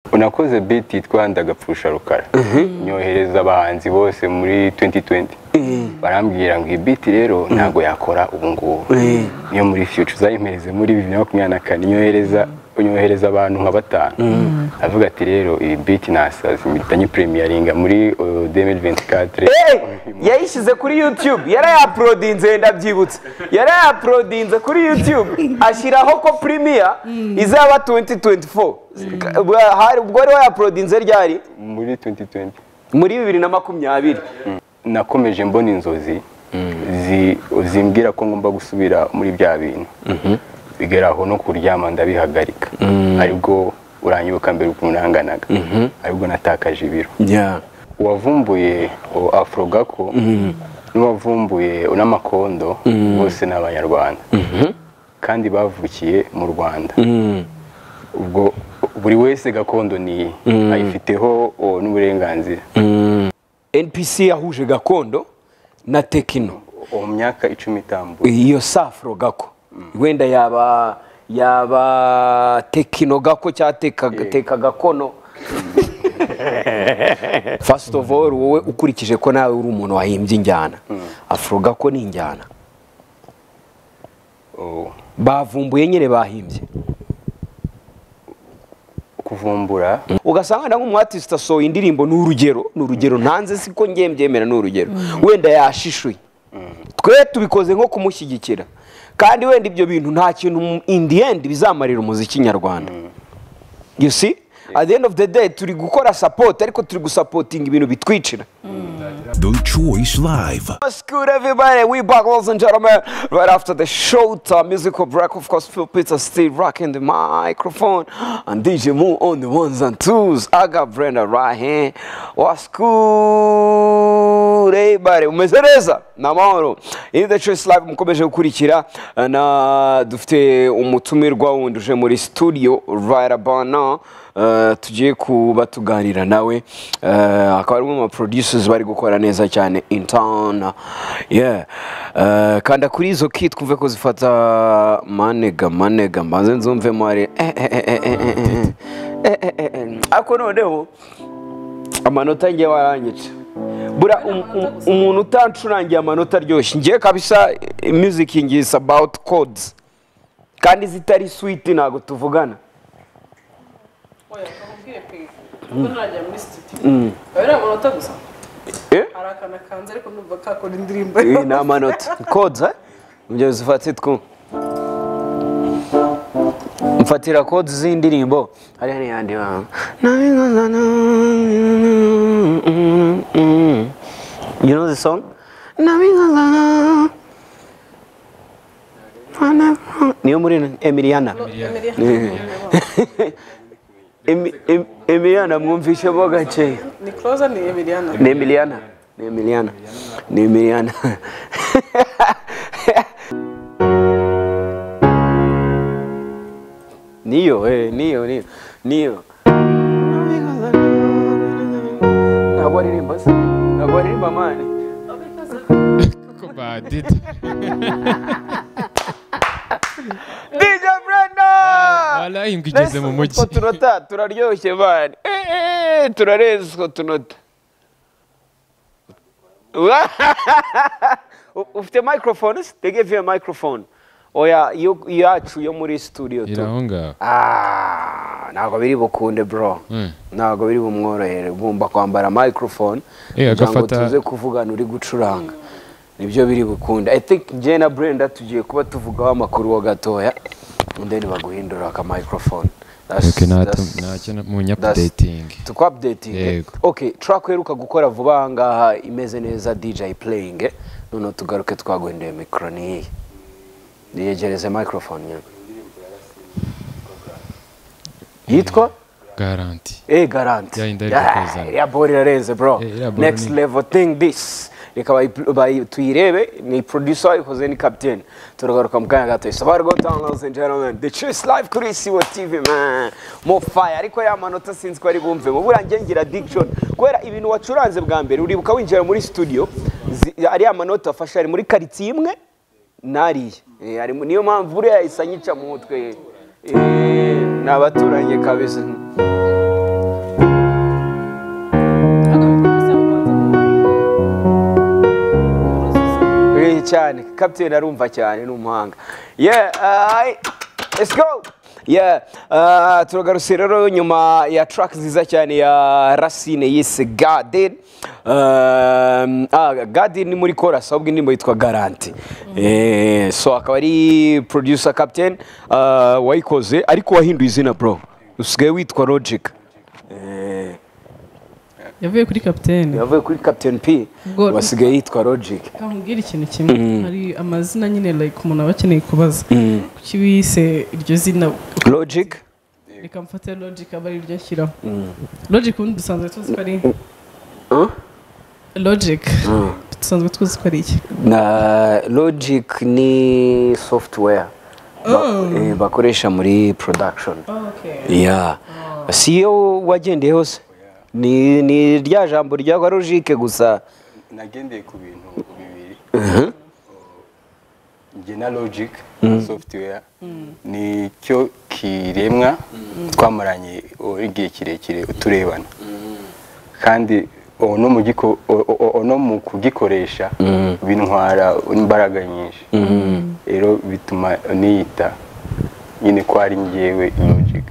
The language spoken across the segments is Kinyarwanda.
unakoze beat yitwa Ndagapfusha Rukara nyohereza abahanzi bose muri 2020 barambwira ngo iyi beat rero ntago yakora ubu ngubu niyo muri future uzayimpereze muri 2024 nyohereza abantu nka batanu avuga ati rero iyi beat nasazi mitanye premieringa muri 2024 yayishize kuri YouTube yarayauploadinze ndabyibutse yarayauploadinze kuri YouTube ashyiraho ko premier izaba 2024 hari ubwo rero yauploadinze ryari muri 2020 muri 2020 nakomeje mbona inzozi zimbwira ko ngomba gusubira muri bya bintu bigeraho no kuryama ndabihagarika aribwo uranyibuka mbere ukunanganaga aribwo natakaje ibiro wavumbuye Afro Gako n'uwavumbuye n'amakondo bose n'abanyarwanda kandi bavukiye mu Rwanda ubwo buri wese gakondo ni ayifiteho n'uburenganzira NPC yahuje gakondo na Tekino mu myaka 10 itambuye iyo Afro Gako wenda yaba Tekino Gako cyateka gakono first of all wowe ukurikije ko nawe uri umuntu wahimbye injyana Afro Gako ni injyana bavumbuye nyine bahimbye kuvumbura ugasanga nda nk'umuartist asohoye indirimbo n'urugero ntanze siko ngiye mbyemera n'urugero wenda yashishuye twe tubikoze nko kumushyigikira kandi wenda ibyo bintu nta kintu in the end bizamarira umuziki nyarwanda you see at the end of the day turi gukora support ariko turi gusupporting ibintu bitwicira The Choice Live. What's good, everybody? We back, ladies and gentlemen, right after the showtime musical break. Of course, Phil Peter still rocking the microphone, and DJ Moon on the ones and twos. I got Brenda right here. What's good, everybody? Umezereza namahoro. In The Choice Live mukomeje gukurikira na dufite umutumirwa wundi uje muri studio right about now. Tugiye kuba tuganira nawe akaba ari umwe mu producers bari gukora neza cyane in town kanda kuri izo kit kumve ko zifata manega mbanze nzumve mari ako noneho amanota ngiye warangice bura umuntu utancurangiye amanota aryoshye ngiye kabisa music is about codes kandi zitari sweet ntago tuvugana Najya muri studio. Ari amanota gusa. Arakana kanze ariko numva kakora indirimbo. Na amanota. Codes Mujye zifate two. Mfatira codes z'indirimbo. Hari yandi wa. You know the song? Niyo muri Emiliana. Emiliana mwumvishe bo gace. Ni Closer ni Emiliana. Ni Emiliana. Niyo. Nagwaririmba mani. Koko badid. DJ Brenda! Wala ingigeze mu mujyi. Tunota turaryoshye bani. Turarezwa tunota. Ufite microphone? They gave you a microphone. Oya yacu yo muri studio tu. Irahonga. Ntago biri bukunde bro. Ntago biri bumworohere bumba kwambara microphone. Agafata tuze kuvugana uri gucuranga. Nibyo biri bukunde. I think Jena Brenda tugiye kuba tuvugaho amakuru wa gatoya. Ndeni baguhindura aka microphone. That's mu updating. To updating. Okay, track heruka gukora vuba ngaha imeze neza DJ playing. None tugaruke twaguhendeye micro ni. Niyegereze microphone nyine. Yitwa Guarantee. Guarantee. Ya borira renze bro. Next level thing this. Ikaba tuyirebe ni producer ikoze ni captain. Turagaruka mukanya gato. Sabar go down ladies and gentlemen. The Choice Live kuri Siwo TV man. Mo fire ariko ya manota sinzi ko ari bumve. Mu burangiye ngira addiction. Kwera ibintu wacuranze bwa mbere uribuka winjira muri studio ari ya manota afasha ari muri quartier imwe nari. Ari niyo mpamvu buriya isanyica mu mutwe. Nabaturanye kabisa. cyane Captain arumva cyane n'umuhanga let's go turagarutse rero nyuma ya track nziza cyane ya Racine yise Garden Garden ni muri chorus ahubwo indirimbo yitwa Garanti so akaba ari producer Captain wayikoze ariko wahinduye izina bro usigaye witwa Logic yavuye kuri Captain P wasigaye yitwa Logic nkubwira ikintu kimwe hari amazina nyine like umuntu aba akeneye kubaza kuki wise iryo zina Logic reka mfate Logic aba ari iryo shyiraho Logic ubundi dusanzwe tuzi ko ari Logic dusanzwe tuzi ko ari iki na Logic ni software bakoresha muri production siyo wagendeye hose ni rya jambo rya Logic gusa nagendeye ku bintu bibiri njye na Logic software ni cyo kiremwa twamaranye igihe kirekire turebana kandi no mu kugikoresha bintwara imbaraga nyinshi rero bituma niyita nyine ko ari njyewe Logic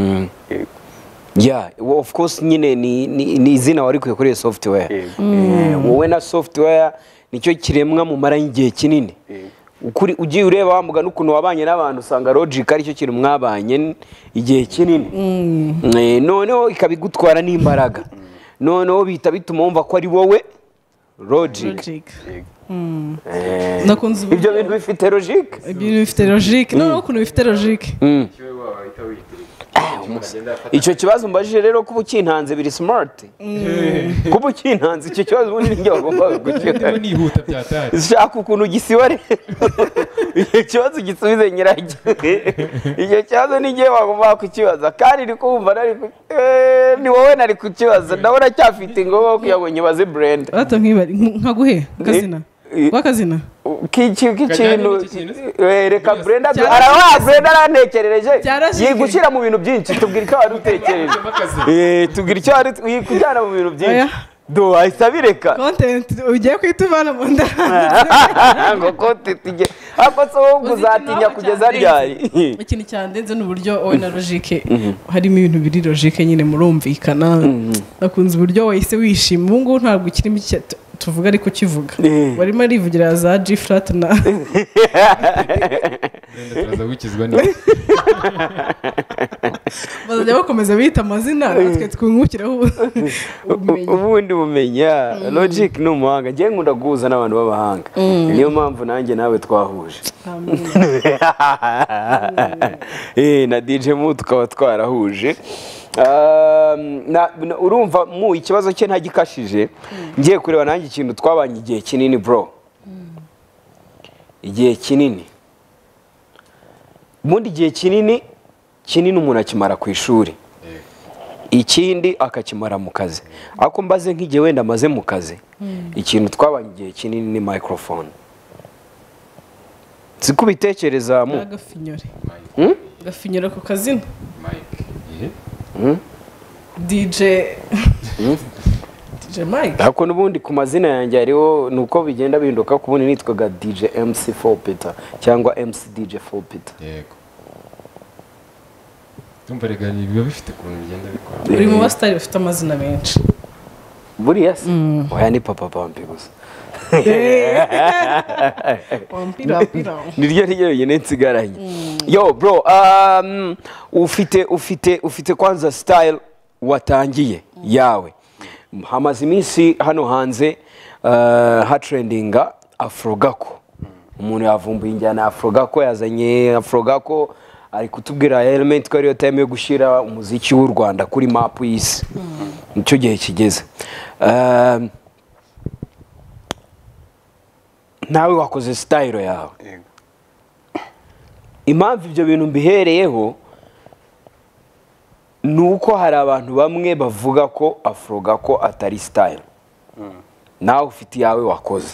of course nyine ni izina wari kuri software wowe na software nicyo kiremwa mu mara y'igihe kinini ukuri ugiye ureba wamuga n'ukuntu wabanye n'abantu usanga Logic ari cyo kintu mwabanye igihe kinini noneho ikabigutwara n'imbaraga noneho bita bituma wumva ko ari wowe Logic nakunze ibyo bintu bifite Logic noneho ukuntu bifite Logic icyo kibazo mbajije rero kuba ukintanze biri smart kuba ukintanze icyo kibazo ubundi njye wagombaga gukira nihuta byataye shaka ukuntu gisiba rero icyo kibazo gisubize nyiracyo icyo kibazo ni njye wagombaga kukibaza kandi uri kumva ni wowe nari kukibaza ndabona cyafite ingoga kugira ngo nyibaze Brenda hato nkaguhe akazina wakazina k'ikintu reka Brenda arantekerereje yigushyira mu bintu byinshi tubwira icyo wari utekereje tubwira icyo wari kujyana mu bintu byinshi do ahita bireka content ugiye kwituvana mu nda ngo content ige hapo so uzatinya kugeza ryari ikintu cyandenze n'uburyo wowe na Logic harimo ibintu biri Logic nyine murumvikana nakunze uburyo wahise wishima ubu ngubu ntabwo ukirimo tuvuga ariko kivuga barimo arivugira za G flat na turaza gukizwa ni bazajya bakomeza bita amazina natwe twungukiraho ubundi bumenya Logic ni umuhanga ngiye nkunda guhuza n'abantu b'abahanga niyo mpamvu nanjye nawe twahuje na DJ Mu tukaba twarahuje urumva mu ikibazo cye ntagikashije ngiye kureba nanjye ikintu twabanye igihe kinini bro igihe kinini ubundi igihe kinini umuntu akimara ku ishuri ikindi akakimara mu kazi ariko mbaze nk'igihe wenda amaze mu kazi ikintu twabanye igihe kinini ni microphone sikubitekereza mu gafinyore ku kazina DJ Mike ariko n'ubundi ku mazina yanjye hariho nuko bigenda bihinduka ku bundi nitwaga DJ MC For Peter cyangwa MC DJ For Peter yego tumva rega biba bifite ukuntu bigenda bikora uri mu basitari bafite amazina menshi buriya se oya ni Papa Pampi gusa niryo ryonyine nsigaranye yo bro ufite kwanza style watangiye yawe hamaze iminsi hano hanze hatrendinga Afrogako umuntu yavumbuye injyana Afrogako yazanye Afrogako ari kutubwira element ko ariyo time yo gushira umuziki w'u Rwanda kuri map y'isi nicyo gihe kigeze nawe wakoze style yawe impamvu ibyo bintu mbihereyeho nuko hari abantu bamwe bavuga ko Afrogako atari style nawe ufite yawe wakoze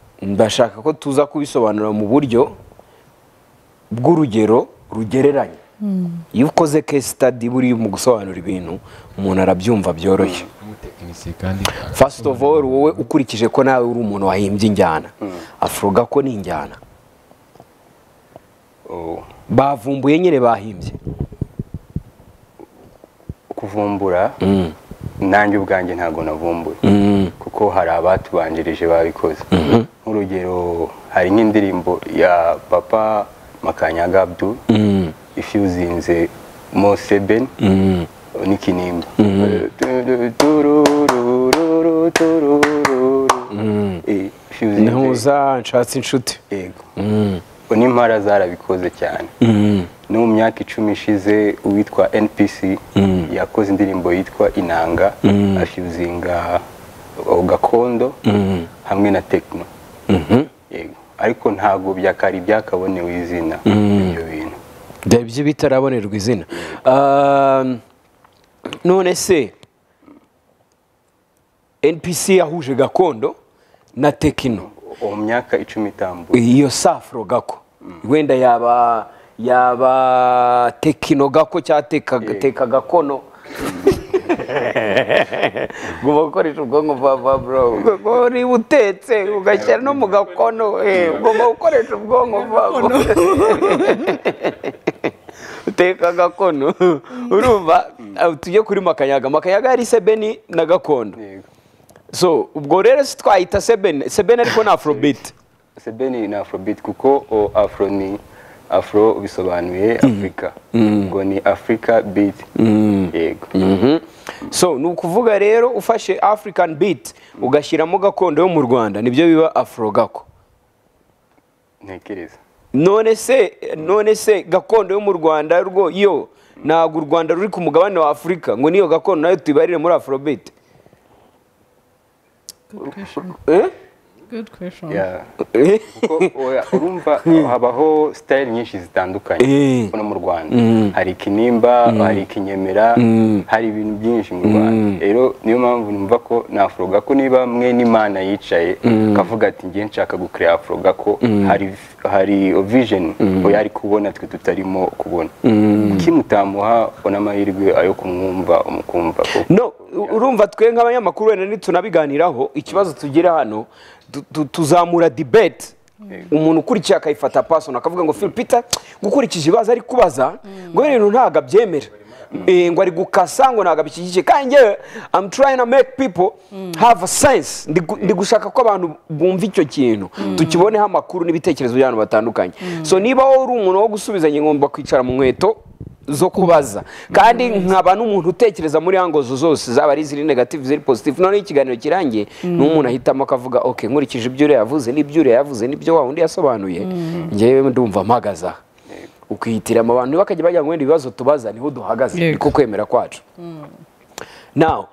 ndashaka ko tuza kubisobanura mu buryo bw'urugero rugereranye iyo ukoze case study buriya mu gusobanura ibintu umuntu arabyumva byoroshye. umutekinisiye kandi First of all wowe ukurikije ko nawe uri umuntu wahimbye injyana Afro Gako ni injyana bavumbuye nyine bahimbye kuvumbura nanjye ubwanjye ntago navumbuye kuko hari abatubanjirije babikoze nk'urugero hari nk'indirimbo ya Papa Makanyaga Abdul ifuzinze Moseben n'ikinimba ntuza nshatse inshuti yego n'impara zarabikoze cyane no mu myaka 10 ishize uwitwa NPC yakoze indirimbo yitwa Inanga afuzinga gakondo hamwe na techno yego ariko ntago byakari byakabonewe izina ibyo bintu ibyo bitarabonerwa izina none se NPC yahuje gakondo na techno mu myaka 10 itambuye iyo Afro Gako wenda yaba techno Gako cyateka gakono guma gukoresha ubwonko bwa bro uri butetse ugashyira no mu gakono ugomba gukoresha ubwonko bwa uteka gakono urumva tujye kuri Makanyaga yari Sebeni na gakondo so ubwo rero twayita Sebeni ariko na Afrobeat Sebeni na Afrobeat kuko Afro ni Afro bisobanuye Africa ngo ni Africa beat yego so nukuvuga rero ufashe African beat ugashyiramo gakondo yo mu Rwanda nibyo biba Afro Gako ntekereza none se gakondo yo mu Rwanda rwo yo ntago u Rwanda ruri ku mugabane wa Afrika ngo niyo gakondo nayo tubarire muri Afrobeat. Good question. urumva habaho style nyinshi zitandukanye hano mu Rwanda hari ikinimba hari ikinyemera hari ibintu byinshi mu Rwanda rero niyo mpamvu numva ko na Afro Gako niba mwe n'Imana yicaye kavuga ati ngiye nshaka gukrea Afro Gako hari vision yari kubona twe tutarimo kubona kimutamuha ona amahirwe ayo kumwumva umukumva no urumva twe nk'abanyamakuru wenda nitunabiganiraho ikibazo tugira hano tuzamura debate umuntu ukurikiye akayifata person akavuga ngo Phil Peter gukurikije ibibazo ari kubaza ngo ibintu ntaga byemera ngo ari gukasa ngo ntaga bikigije kandi I'm trying to make people have a sense ndi gushaka ko abantu bumva icyo kintu tukiboneho amakuru n'ibitekerezo by'abantu batandukanye so niba wowe uri umuntu wo gusubizanya ngomba kwicara mu nkweto zo kubaza kandi nkaba n'umuntu utekereza muri angozo zose zaba ari ziri negative ziri positive none ikiganiro kirangiye n'umuntu ahitamo akavuga okay nkurikije ibyo yavuze n'ibyo yavuze n'ibyo wa undi yasobanuye ngewe ndumva mpagaza ukihitiramo abantu bakajya bajya ngo ibibazo tubaza niho duhagaze niko kwemera kwacu now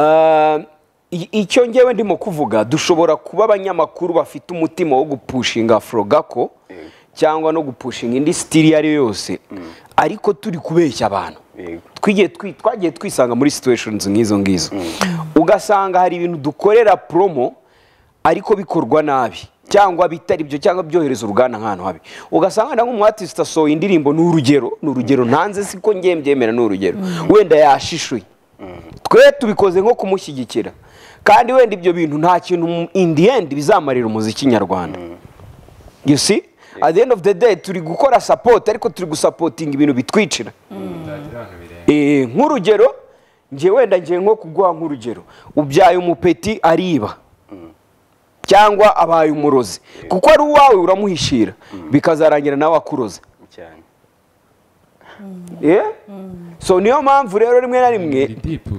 icyo ngewe ndimo kuvuga dushobora kuba abanyamakuru bafite umutima wo gupushinga Afro Gako cyangwa no gupushinga indi style ari yose ariko turi kubeshya abantu twagiye twisanga muri situations nk'izo ngizo ugasanga hari ibintu dukorera promo ariko bikorwa nabi cyangwa bitari byo cyangwa byohereza uruganda nk'ahantu habi ugasanga nda nk'umuartist asohoye indirimbo n'urugero ntanze siko ngembyemera n'urugero wenda yashishuye twe tubikoze nko kumushyigikira kandi wenda ibyo bintu nta kintu in the end bizamarira umuziki nyarwanda you see at the end of the day turi gukora support ariko turi gusupporting ibintu bitwicira nk'urugero nje wenda nje nko kuguha nk'urugero ubyaye umupeti ariba cyangwa abaye umurozi kuko ari uwawe uramuhishira bikazarangira nawe akuroze cyane so niyo mpamvu rero rimwe na rimwe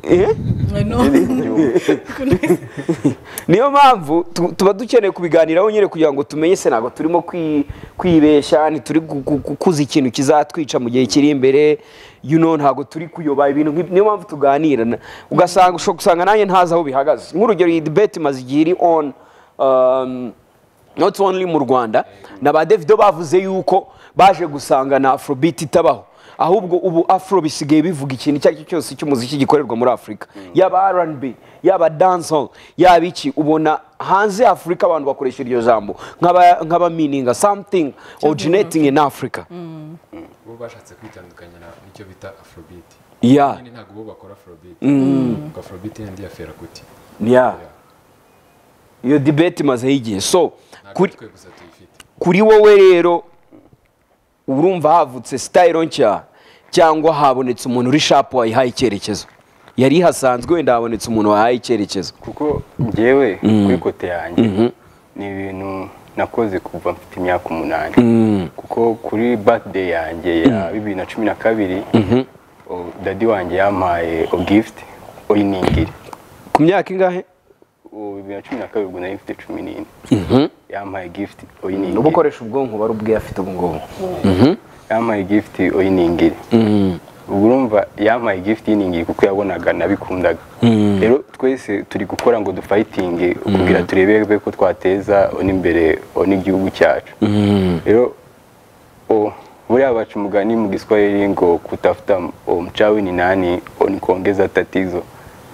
niyo mpamvu tuba dukeneye kubiganiraho nyine kugira ngo tumenye se ntabwo turimo kwibeshya ntituri gukuza ikintu kizatwica mu gihe kiri imbere ntabwo turi kuyoba ibintu niyo mpamvu tuganira ugasanga ushobora gusanga nanjye ntazi aho bihagaze nk'urugero iyi debate imaze igihe iri on not only mu Rwanda na ba Davido bavuze yuko baje gusanga na Afrobeat itabaho ahubwo ubu afro bisigaye bivuga ikintu icyo ari cyo cyose cy'umuziki gikorerwa muri Afurika yaba R&B yaba dancehall yaba iki ubona hanze ya Afurika abantu bakoresha iryo jambo nk'aba meaning something originating in Africa bo bashatse kwitandukanya n'icyo bita afrobeat yeah ntabwo bo bakora afrobeat afrobeat ndi ya Fela Kuti yeah iyo debate maze igihe so kuri wowe wowe rero urumva havutse style nshya cyangwa habonetse umuntu uri sharp wayihaye icyerekezo yari hasanzwe wenda habonetse umuntu wahaye icyerekezo kuko njyewe kuri kote yanjye ni ibintu nakoze kuva mfite imyaka 8 kuko kuri birthday yanjye ya 2012 dadi wanjye yampaye gift oyiningiri ku myaka ingahe 2012 ubwo nari mfite 14 yampaye gift oyiningiri no gukoresha ubwonko bari ubwe afite ubwonko yampaye gift oyiningiri urumva yampaye gift y'iningiri kuko yabonaga nabikundaga rero twese turi gukora ngo dufighting kugira turebe ko twateza imbere n'igihugu cyacu rero buriya baca umugani mu Giswahili ngo kutafuta mchawi ni nani ni kuongeza tatizo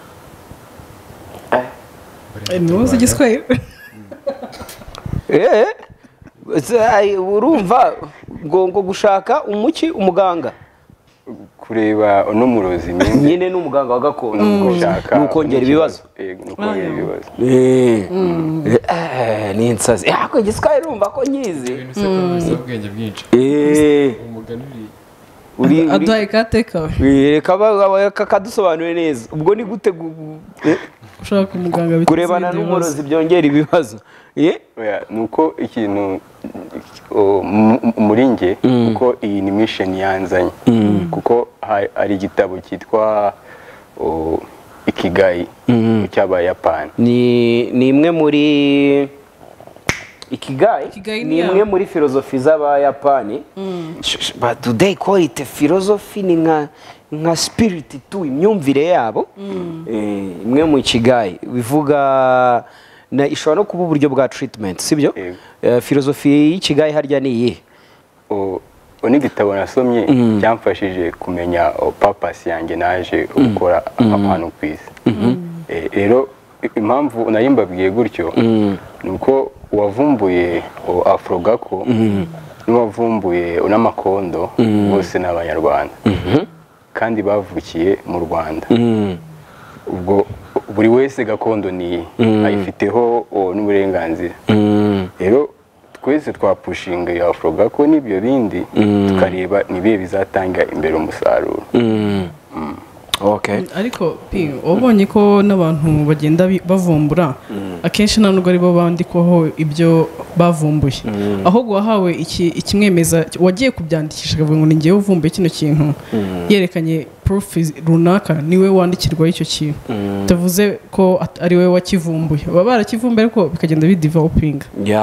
Nuzi Igiswahili urumva ngo gushaka umuki umuganga kureba n'umurozi nyine n'umuganga wa gakondo n'ukongera ibibazo ni insazi ako Igiswahili urumva ko nyizi ubwenge bwinshi umugani uri aduhaye kateka reka kadusobanure neza ubwo ni gute ushaka umuganga kurebana n'umurozi byongera ibibazo nuko ikintu muri nge kuko iyi ni mission yanzanye kuko hari igitabo cyitwa Ikigai cy'Abayapani ni imwe muri Ikigai ni imwe muri filozofi z'Abayapani but do they call it philosophy ni nka spirit tu imyumvire yabo imwe mu Ikigai bivuga na ishobora no kuba uburyo bwa treatment sibyo filozofi y'Ikigai harya ni iyihe n'igitabo nasomye cyamfashije kumenya purpose yanjye naje gukora ahantu ku isi rero impamvu nari mbabwiye gutyo ni uko uwavumbuye afrogako n'uwavumbuye n'amakondo bose ni Abanyarwanda kandi bavukiye mu Rwanda ubwo buri wese gakondo ni ayifiteho n'uburenganzira rero twese twapushinga ya afrogako n'ibyo bindi tukareba nibiye bizatanga imbere umusaruro okay ariko wabonye ko n'abantu bagenda bavumbura akenshi nta nubwo ari bo bandikwaho ibyo bavumbuye ahubwo wahawe ikimwemeza wagiye kubyandikisha akavuga ngo ni ngewe uvumbuye kino kintu yerekanye proof runaka niwe wandikirwaho icyo kintu utavuze ko ari we wakivumbuye baba barakivumbuye ariko bikagenda bidevelopinga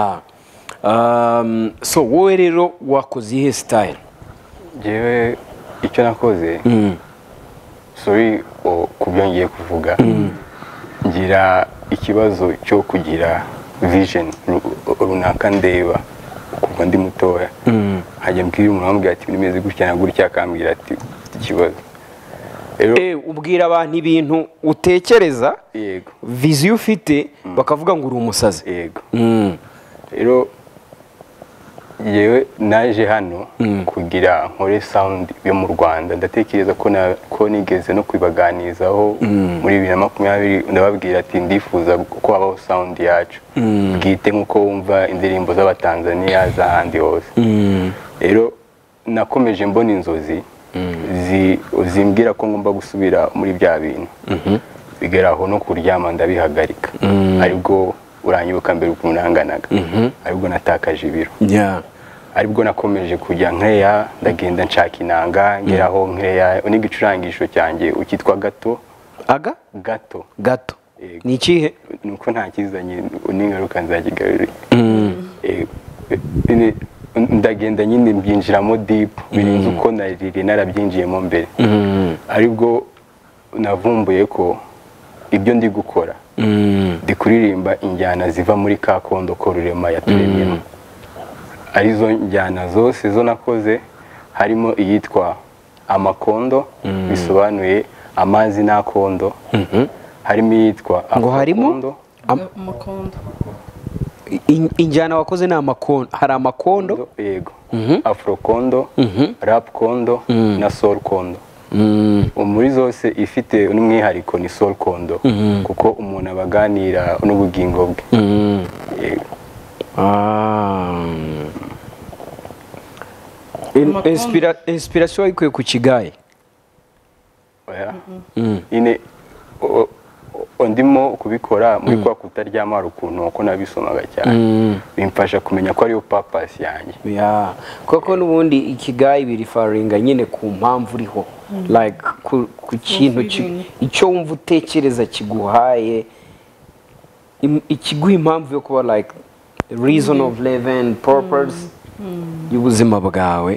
so wowe rero wakoze ihe style jewe icyo nakoze sorry kubyongeye kuvuga ngira ikibazo cyo kugira vision runaka ndeba kuva ndi mutoya hajya mbwira umuntu wambwira ati bimeze gutya na gutya akambwira ati ikibazo ubwira abantu ibintu utekereza yego vision ufite bakavuga ngo uri umusazi yego rero yewe naje hano kugira nkore sound yo mu Rwanda ndatekereza ko nigeze no kwibaganizaho muri 2020 ndababwira ati ndifuza ko habaho sound yacu bwite nkuko wumva indirimbo z'Abatanzania z'ahandi hose rero nakomeje mbona inzozi zimbwira ko ngomba gusubira muri bya bintu bigeraho no kuryama ndabihagarika aribwo uranyibuka mbere ukuntu nanganaga aribwo natakaje ibiro aribwo nakomeje kujya nkeya ndagenda nshaka inanga ngeraho nkeya n'igicurangisho cyanjye ukitwa gato gato ni ikihe nuko nta kizanye n'ingaruka nzakigarurira ndagenda nyine mbyinjiramo deep birenze uko narabyinjiyemo mbere aribwo navumbuye ko ibyo ndi gukora ndi kuririmba injyana ziva muri kakondo ko Rurema yaturemyemo arizo njyana zose zo nakoze harimo iyitwa amakondo bisobanuye amazi n'akondo harimo iyitwa ngo harimo amakondo injyana wakoze ni amakondo hari amakondo yego afrokondo rap kondo na soul kondo muri zose ifite n'umwihariko ni soul kondo kuko umuntu abaganira n'ubugingo bwe yego inspiration ikuye ku kigaye ine ndimo kubikora muri kwa kutaryama hari ukuntu uko nabisomaga cyane bimfasha kumenya ko ariyo purpose yanjye koko n'ubundi ikigaye birifaringa nyine ku mpamvu uriho like ku kintu icyo wumva utekereza kiguhaye ikiguha impamvu yo kuba like reason of living purpose y'ubuzima bwawe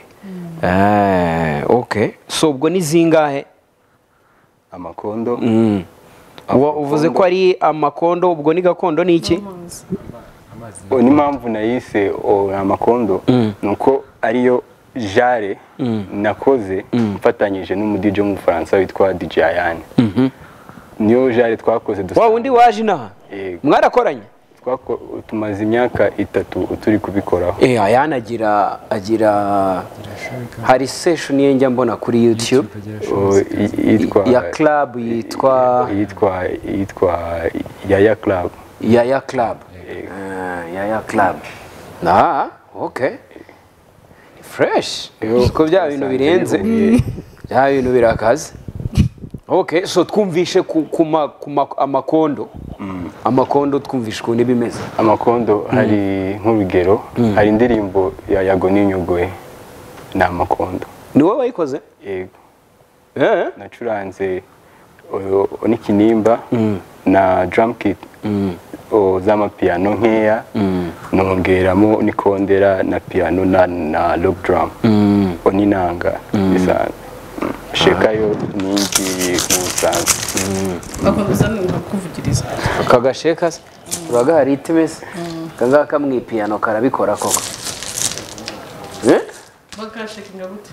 okay so ubwo ni zingahe amakondo uvuze ko ari amakondo ubwo ni gakondo ni iki ni impamvu nayise amakondo nuko ariyo jare nakoze mfatanyije n'umudije mu Faransa witwa DJ Ayane niyo jare twakoze wa wundi waje inaha mwarakoranye tumaze imyaka 3 turi kubikoraho Ayane agira hari session ye njya mbona kuri YouTube ya club yitwa Yaya Club Yaya Club okay fresh ko bya bintu birenze bya bintu birakaze okay so twumvishe ku amakondo twumvishe ukuntu bimeze amakondo hari nk'urugero hari indirimbo ya Yago Ninyugoye ni amakondo ni wowe wayikoze yego nacuranze n'ikinimba na drum kit z'amapiano nkeya nongeramo nikondera na piano na rock drum n'inanga bisanzwe shekayo ningi musanzwe bakomeza kuvugiriza kagasheka uraga hari itimese kanga kamwe piano karabikora koko bakashekinga gute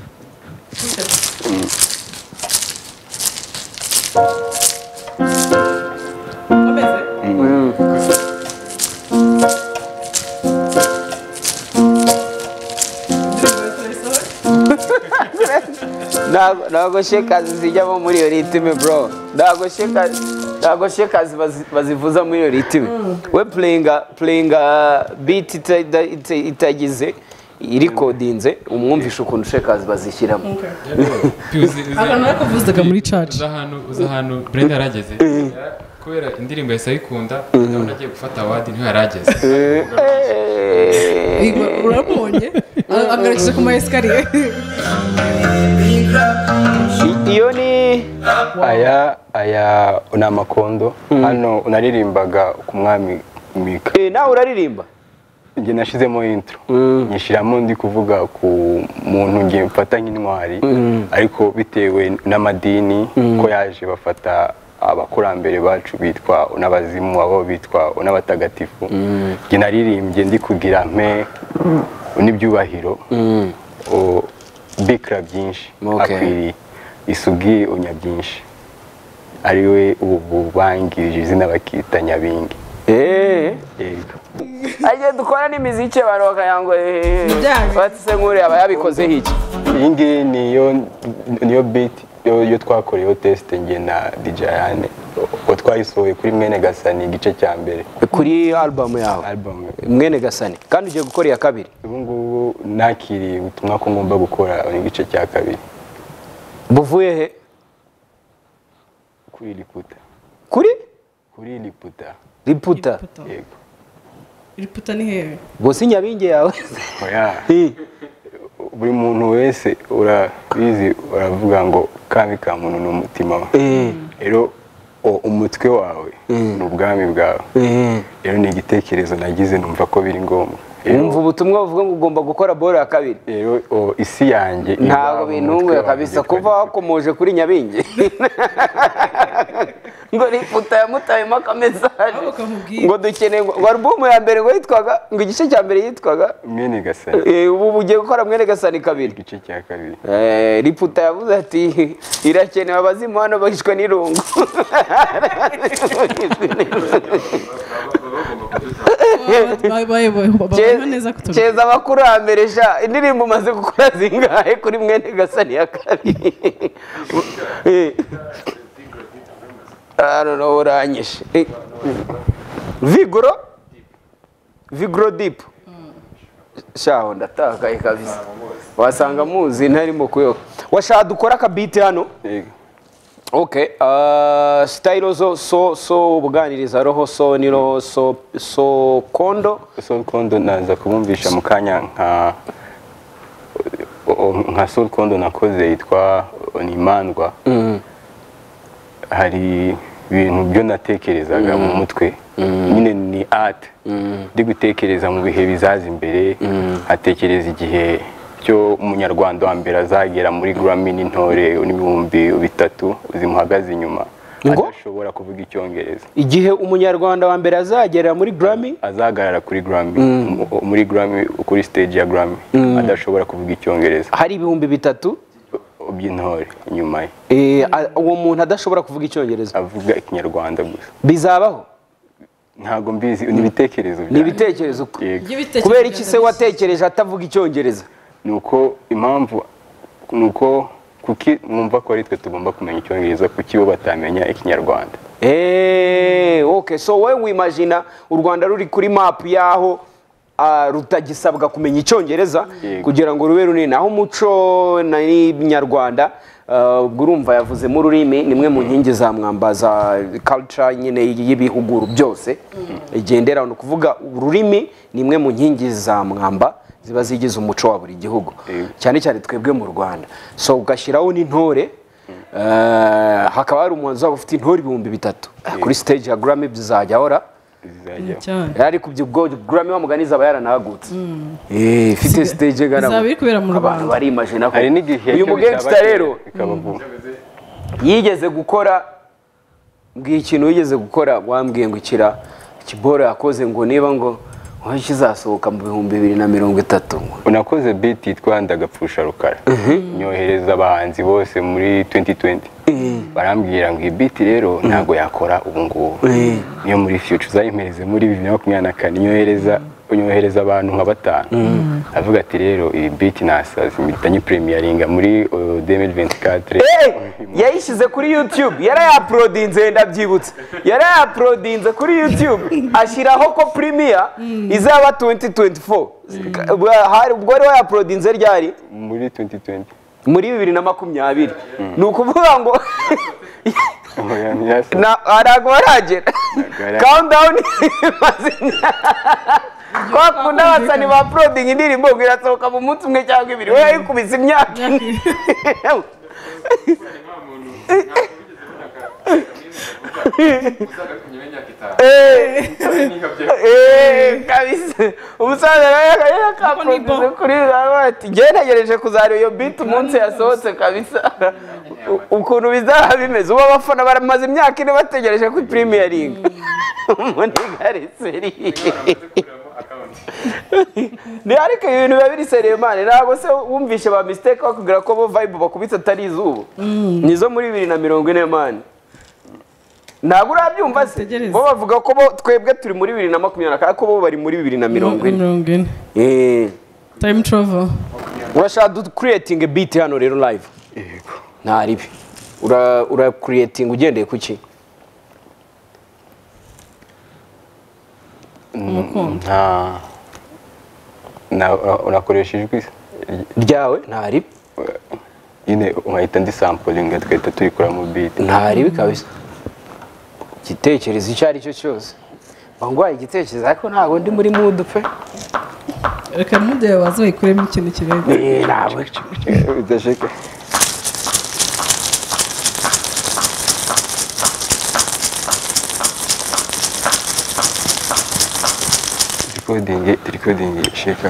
ntago shekazi zijyamo muri iyo ritime bro ntago shekazi bazivuza muri iyo ritime we playinga beat itagize irikodinze umwumvisha ukuntu shekazi bazishyiramo akantu yakuvuzaga muri church uza ahantu Brenda yarageze kubera indirimbo yahise ayikunda ndabona agiye gufata awadi niho yarageze urabonye agarukije ku maesikariye iyo ni aya ni amakondo hano unaririmbaga ku mwami Mika nawe uraririmba njye nashizemo intro nyishiramo ndi kuvuga ku muntu ngiye mfata nk'intwari ariko bitewe n'amadini ko yaje bafata abakurambere bacu bitwa unabazimu abo bitwa unabatagatifu njye naririmbye ndi kugira mpe n'ibyubahiro bikra byinshi akwiri isugi unya byinshi ariwe ubu bangirije izina bakita Nyabingi yego ajye dukora n'imiziki abantu bakayango batse nkuri aba yabikoze hiki iyi ngiyi niyo beat yo twakoreyeho test nge na DJ Ayane twayisohoye kuri Mwene Gasani igice cya mbere kuri album yawe Mwene Gasani kandi ugiye gukora iya kabiri ubu ngubu nakiriye ubutumwa ko ngomba gukora igice cya kabiri buvuye he kuri Liputa kuri Liputa yego Liputa ni hehe bose Nyabingi yawe oya buri muntu wese urabizi uravuga ngo kami ka muntu n'umutima rero umutwe wawe n'ubwami bwawe rero ni igitekerezo nagize numva ko biri ngombwa umva ubutumwa buvuga ngo ugomba gukora boro ya kabiri rero isi yanjye ntabwo bintunguye kabisa kuva wakomoje kuri Nyabingi ngo riputa yamutayemo akamesaje bakamubwira. ngo dukeneye ngo album ya mbere ngo yitwaga ngo igice cya mbere yitwaga mwene gasani ubu bugiye gukora mwene gasani kabiri igice cya kabiri riputa yavuze ati irakenewe abazimu hano bahishwe n'irungu babona neza kutubwira. Keza abakurambere sha indirimbo umaze gukora zingahe kuri mwene gasani ya kabiri no uranyishe vigoro deep shaho ndatakaye kabisa wasanga muzi ntarimo kuyoka washaka dukora akabiti hano okay style so ubuganiriza roho so ni roho so kondo naza kubumvisha mu kanya nka Soul Kondo nakoze yitwa Nimandwa. Hari ibintu byo natekerezaga mu mutwe nyine ni art ndi gutekereza mu bihe bizaza imbere atekereza igihe cyo umunyarwanda wa mbere azagera muri Grammy n'intore n'ibihumbi 3 zimuhagaze inyuma adashobora kuvuga icyongereza. Igihe umunyarwanda wa mbere azagera muri Grammy azagarara kuri Grammy muri Grammy kuri stage ya Grammy adashobora kuvuga icyongereza. Hari ibihumbi 3 by'intore inyuma ye uwo muntu adashobora kuvuga icyongereza avuga ikinyarwanda gusa bizabaho ntago mbizi n'ibitekerezo byanjye n'ibitekerezo kubera iki se watekereje atavuga icyongereza nuko impamvu nuko kuki mwumva ko ari twe tugomba kumenya icyongereza kuki bo batamenya ikinyarwanda okay so we wimagine u Rwanda ruri kuri map yaho rutagisabwa kumenya icyongereza kugira ngo rube runini aho umuco n'Inyarwanda urumva yavuze mu rurimi nimwe mu nkingi za mwambaza culture nyine y'ibihugu byose igendera no kuvuga ururimi nimwe mu nkingi za mwamba ziba zigize umuco wa buri gihugu cyane cyane twebwe mu Rwanda so ugashyiraho n'intore hakaba hari umuhanzi waba ufite intore 3,000 kuri stage ya Grammy bizajya hora yari kubyo Grammy wa muganiza aba yaranagutse ifite stage gana bizabiri kubera mu Rwanda bari imagine ko uyu mugangster rero yigeze gukora mbwiye ikintu yigeze gukora wambwiye ngo kibora yakoze ngo niba ngo aho kizasohoka mu 2030 unakoze beat yitwa Ndagapfusha Rukara nyohereza abahanzi bose muri 2020 barambwira ngo beat rero ntago yakora ubu ngubu niyo muri future zayimpereze muri 2024 nyohereza abantu nka 5 avuga ati rero iyi beat nasazi mitanye premieringa muri 2024 yayishize kuri YouTube yarayauploadinze ndabyibutse yarayauploadinze kuri YouTube ashyiraho ko premiere izaba 2024 hari ubwo rero yauploadinze ryari muri 2020 muri 2020 ni ukuvuga ngo arago baragera countdown kwa kunda basani ba uploading indirimbo ngo irasohoka mu munsi umwe cyangwa ibiri we yikubise imyaka kabisa umusaza yakaproduce kuri ati ngeregereje kuzareba iyo beat umunsi yasohotse kabisa ukuntu bizaba bimeze uba abafana baramaze imyaka ine bategereje ku premiering muri gariseri ni ariko ibintu biba biri seremane ntabwo se wumvishe ba mistake bakubwira ko bo vibe bakubitse atari izuba nizo muri 2040 man ntabwo urabyumva se bo bavuga ko bo twebwe turi muri 2020 ko bo bari muri 2040 time travel urashaka creating a beat hano rero live yego nta ribi ura creating ugendeye kuki unakoresha ijwi ryawe nta ribi nyine uhita ndi sampling twahita tuyikora mu beat nta ribi kabisa igitekerezo icyo ari cyo cyose bangwaye igitekerezo ariko ntabwo ndi muri mood pe reka mude waza bayikuremo ikintu kirenze ntabwo bidashaka recording sheka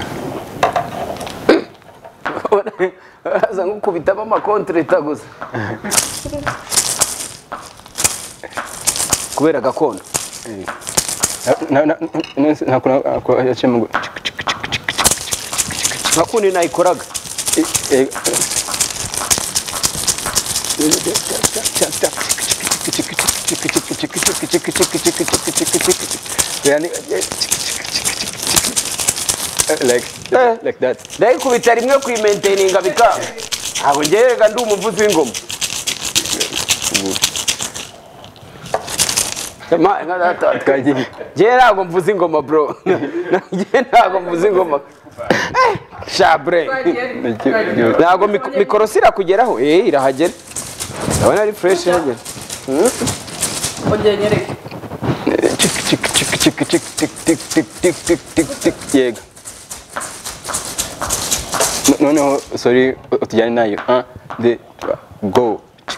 aza ngukubitamo amakontreta gusa kubera gakondo gakundi nayikoraga like that. ndayikubita rimwe kuyimaintaininga bikanga ntabwo ngerega ndi umuvuzi w'ingoma njyewe ntabwo mvuza ingoma bro njyewe ntabwo mvuza ingoma shabre ntabwo mikoro si irakugeraho irahagera ndabona ari fresh ihagera ongera nyereke yego noneho sorry tujyane nayo 1 2 3 go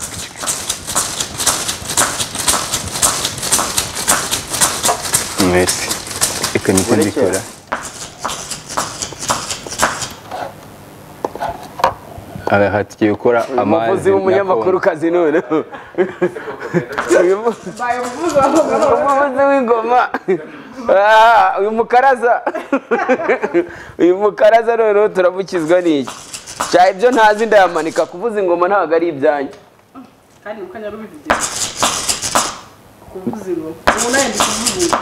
merci reka niko mbikora aha tugiye gukora amazi umuvuzi w'umunyamakuru kazi none umuvuzi w'ingoma uyu mukaraza noneho turamukizwa n'iki cyane ibyo ntazi ndayamanika kuvuza ingoma ntabwo ari ibyanjye kandi ukanya rubivugira kuvuza ingoma umuntu yandi kuvuza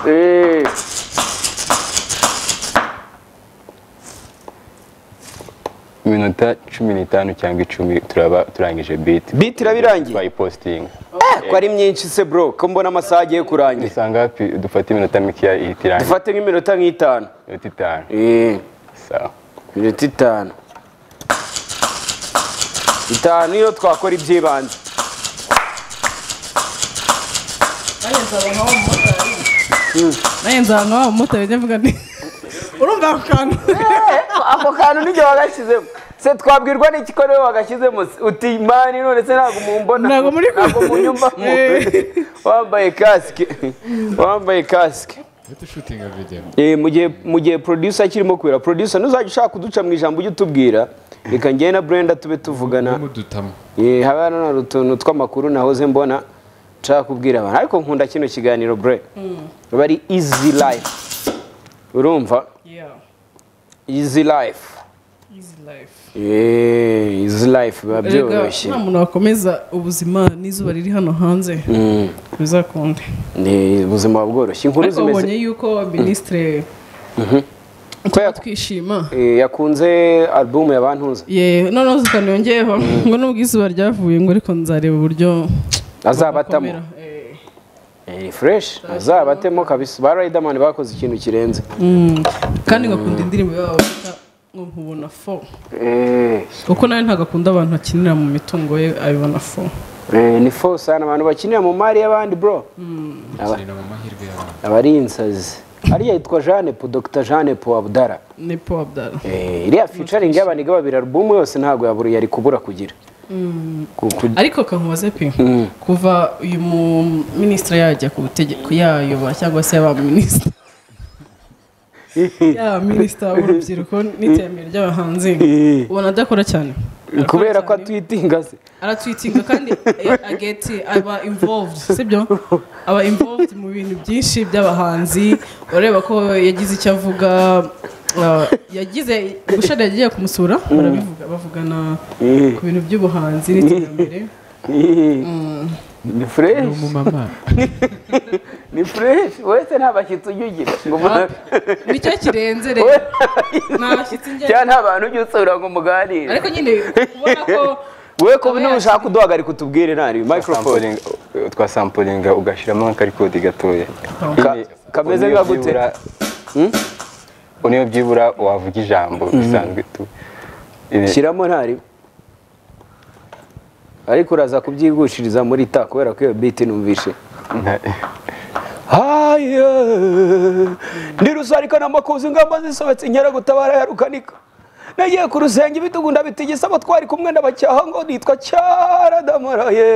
iminota 15 cyangwa 10 turaba turangije beat irabirangiye bayipostinga ko ari myinshi se bro ko mbona amasaha agiye kurangira usanga hafi dufata iminota mike ihitirangiye dufate nk'iminota nk'itanu sawa iminota itanu iyo twakora iby'ibanze naye nzaba nka wa mumotari njya mvuga nti urumva ako kantu n'igihe wagashyizemo se twabwirwa n'iki ko niwe wagashyizemo uti mani none se ntabwo mumbona ntabwo munyumvamo wambaye kasike mu gihe producer akirimo kubera producer ntuzajya ushaka kuduca mu ijambo ujye utubwira reka njyewe na Brenda tube tuvugana haba hano utuntu tw'amakuru nahoze mbona nshaka kubwira abantu ariko nkunda kino kiganiro bre bari easy life urumva easy life easy life biba byoroshye nta muntu wakomeza ubuzima n'izuba riri hano hanze bizakunde ni ubuzima bworoshye inkuru zimeze ubonye yuko ministre twishima yakunze album ya Bantuza noneho zikaniyongeyeho ngo nubwo izuba ryavuye ngo ariko nzareba uburyo azabatamo fresh azabatemo kabisa ba Riderman bakoze ikintu kirenze kandi ngakunda indirimbo yabo nkubona fo kuko nawe ntabwo akunda abantu bakinira mu mitungo ye abibona fo ni fo sana abantu bakinira mu mari y'abandi bro abari insazi ariya yitwa Jeanne Po Dr Jeanne Po Abdara ni Po Abdara iriya featuring y'abaniga babiri album yose ntabwo yari kubura kugira ariko kankubaze pe kuva uyu mu ministre yajya ku butegeko yayoba cyangwa se yaba ministre ya ministre w'urubyiruko n'iterambere ry'abahanzi ubona adakora cyane kubera ko atwitinga se aratwitinga kandi aba involved sibyo aba involved mu bintu byinshi by'abahanzi ureba ko yagize icyo avuga yagize gushara yagiye kumusura barabivuga bavugana ku bintu by'ubuhanzi n'iterambere ni fresh ni fresh wese nta bashyitsi ujya ugira ngo nicyo kirenze rero nta bashyitsi njye cyane nta bantu ujya usura ngo muganire ariko nyine ubona ko we ko bino ushaka kuduhagarika utubwire nari microphone twasampulinga ugashyiramo nk'akarikodi gatoya kameze nka gute niyo byibura wavuga ijambo bisanzwe tu shyiramo ntari ariko uraza kubyigushiriza muri ta kubera ko iyo beat numvishe haya ndi rusarikana amakuzi ngamba zisobetse inkera gutabara ya rukanika nagiye ku rusenge ibitugu ndabitigisa abo twari kumwe n'abacyaha ngo nitwa cyaradamaraye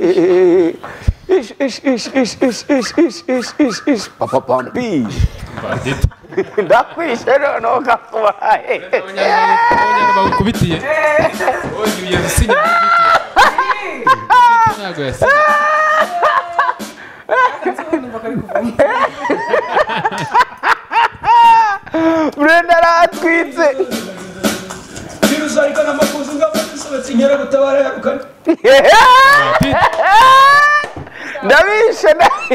papa pampi ndakwishe noneho kakubaye abanyarwanda bagukubitiye ugiye gusinya ntabwo yasinye Brenda aratwitse biruzarikana amakuzi ng'abasohotse inkeragutabara yarukana ndabishe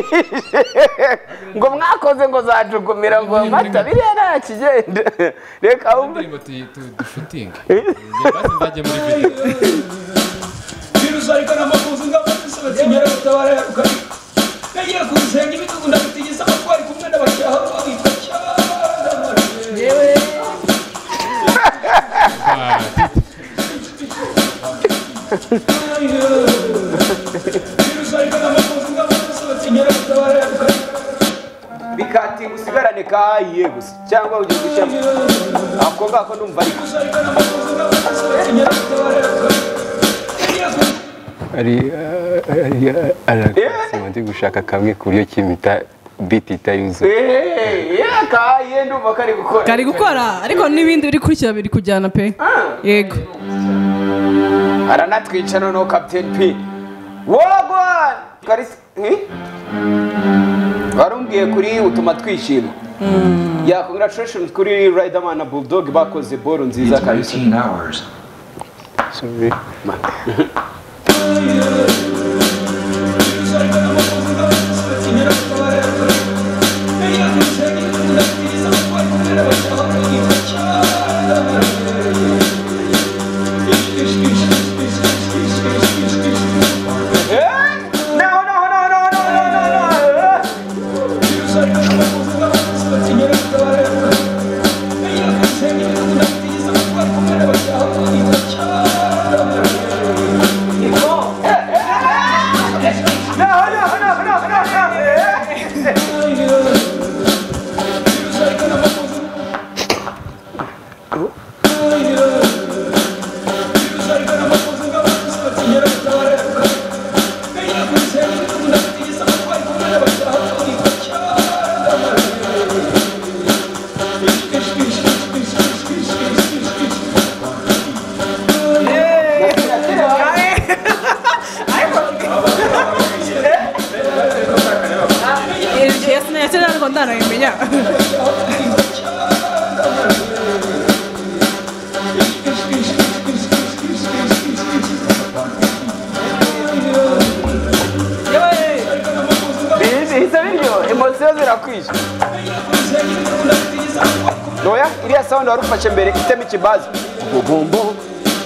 ngo mwakoze ngo zajugumira ngo amata biriya nta kigenda reka wumve indirimbo dushutinga basi nzajye muri video biruzarikana amakuzi ng'abasohotse inkeragutabara yarukana nagiye kuzenga ibitugu ndabitigisa amatwari kumwe n'abashaha babitwa yewe bikati usigarane kahiye gusa cyangwa ujye gushaka ako ngako ndumva ariko ndi gushaka kamwe ku buryo kimita beat itayuzuye kahiye ndumva kari gukora ariko n'ibindi biri kurikira biri kujyana pe yego aranatwica noneho Captain P wagwan karisi barumbwiye kuri utuma twishima ya congratulations kuri Riderman na Bulldog bakoze ball nziza kabisa sorry Noya iriya sound warufashe mbere itema ikibazo bombo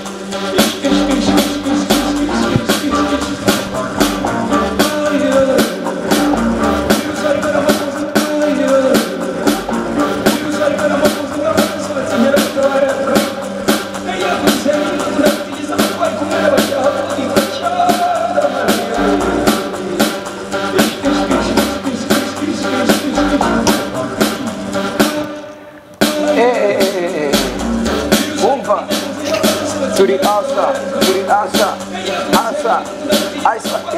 Turi asa, aisa,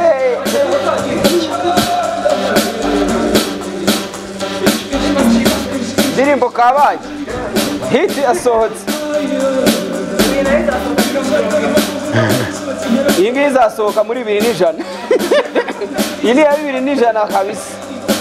ndirimbo kabaye, hiti asohotse, iyi ngiyi izasohoka muri 2000, iyi ni ya 2000 kabisa.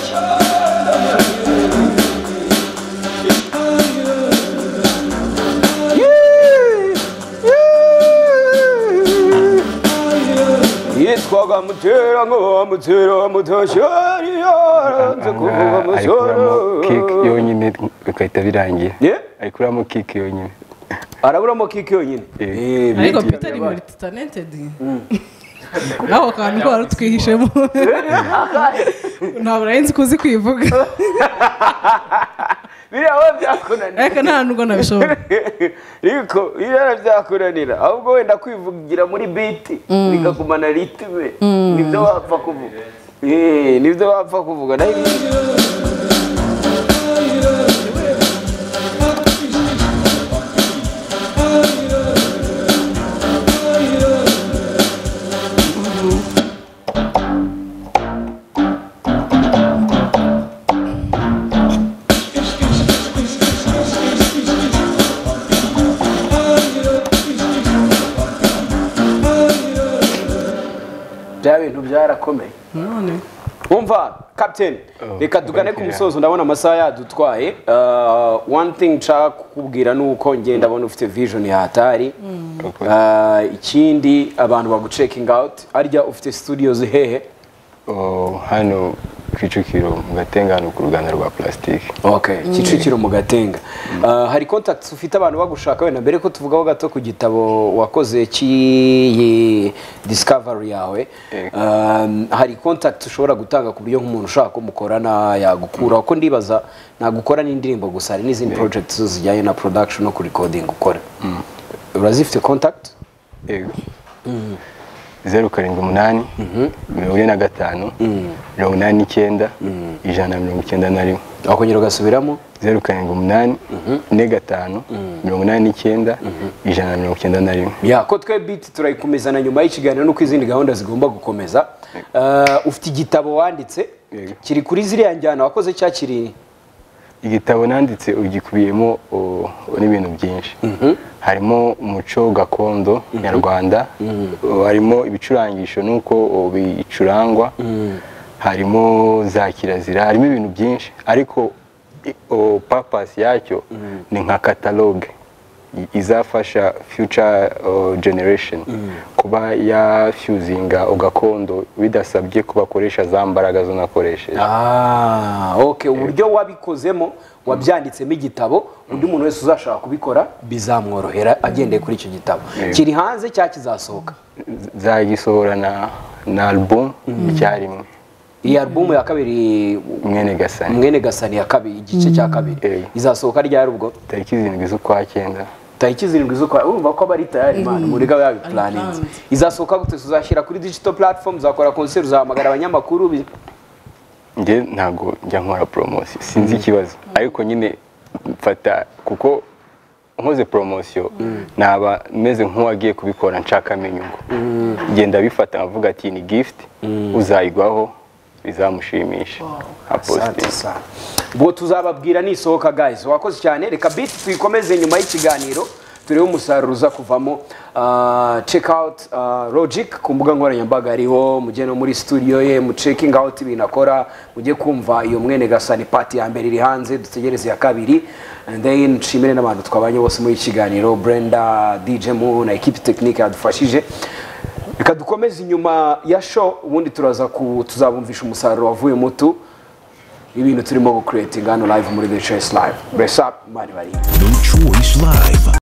yitwaga mutera ngo mutera mutashari yaranze kuvuga amasoro kick yonyine ukahita birangiye ayikuramo kick yonyine araburamo kick yonyine ariko Peter ni multi talented naho kantu ko warutwihishemo ntabwo nzi kuzi kwivuga biriya we byakunanira ariko nta nubwo nabishobora ariko biriya byakunanira ahubwo wenda kwivugira muri beat bikagumana ritme nibyo wapfa kuvuga nibyo wapfa kuvuga nayo bya bintu byarakomeye none umva captain reka tugane ku musozo ndabona amasaha yadutwaye one thing nshaka kukubwira nuko ngenda ndabona ufite vision ya hatari ikindi abantu baguchecking out arya ufite studios hehe hano Kicukiro mu Gatenga hano ku ruganda rwa plastic. Okay, Kicukiro mu Gatenga. Hari contacts ufite abantu bagushaka wenda mbere ko tuvugaho gato ku gitabo wakoze ki discovery yawe. Hari contact ushobora gutanga ku buryo nk'umuntu ushaka ko mukorana yagukura ko ndibaza nagukora n'indirimbo gusa hari n'izindi projects zijyanye na production no ku recording ukora. Urazifite contact? Yego. 078 45 89 191 akongera ugasubiramo 078 45 89 191 ya ko twe beat turayikomezana nyuma y'ikiganiro nuko izindi gahunda zigomba gukomeza ufite igitabo wanditse kiri kuri ziriya njyana wakoze cyakiri igitabo nanditse ugikubiyemo n'ibintu byinshi harimo umuco gakondo nyarwanda harimo ibicurangisho nuko bicurangwa harimo za kirazira harimo ibintu byinshi ariko purpose yacyo ni nka catalogue izafasha future generation kuba ya fusinga gakondo bidasabye kubakoresha za mbaraga zo nakoresheje. Okay, uburyo wabikozemo wabyanditsemo igitabo undi muntu wese uzashaka kubikora bizamworohera agendeye kuri icyo gitabo. Kiri hanze cya kizasohoka zagisohora na album icyarimwe. Iyi album ya kabiri Mwene Gasani ya kabiri igice cya kabiri izasohoka ryari ubwo tariki 7 z'ukwa 9 tariki 7 z'ukwa urumva ko bari tayari man muri gabo yabi planning izasohoka gute tuzashyira kuri digital platform zakora concert zahamagara abanyamakuru nge ntago njya nkora promotion sinzi ikibazo ariko nyine mfata kuko nkoze promotion naba meze nk'uwagiye kubikora nshaka amenyungu genda bifata nkavuga ati ni gift uzayigwaho bizamushimisha bo tuzababwira nisohoka guys wakoze cyane reka beat tuyikomeze nyuma y'ikiganiro turebe umusaruro uza kuvamo check out Logic ku mbuga nkoranyambaga ariho mujye no muri studio ye mu checking out ibintu akora mujye kumva iyo Mwene Gasani party ya mbere iri hanze dutegereze ya kabiri and then nshimire n'abantu twabanye bose muri ikiganiro Brenda DJ Mu na equipe technique yadufashije reka dukomeze inyuma ya show ubundi tuzabumvisha umusaruro wavuye mutu ibintu turimo go creating hano live muri The Choice Live. Bless up mari bari. The Choice Live.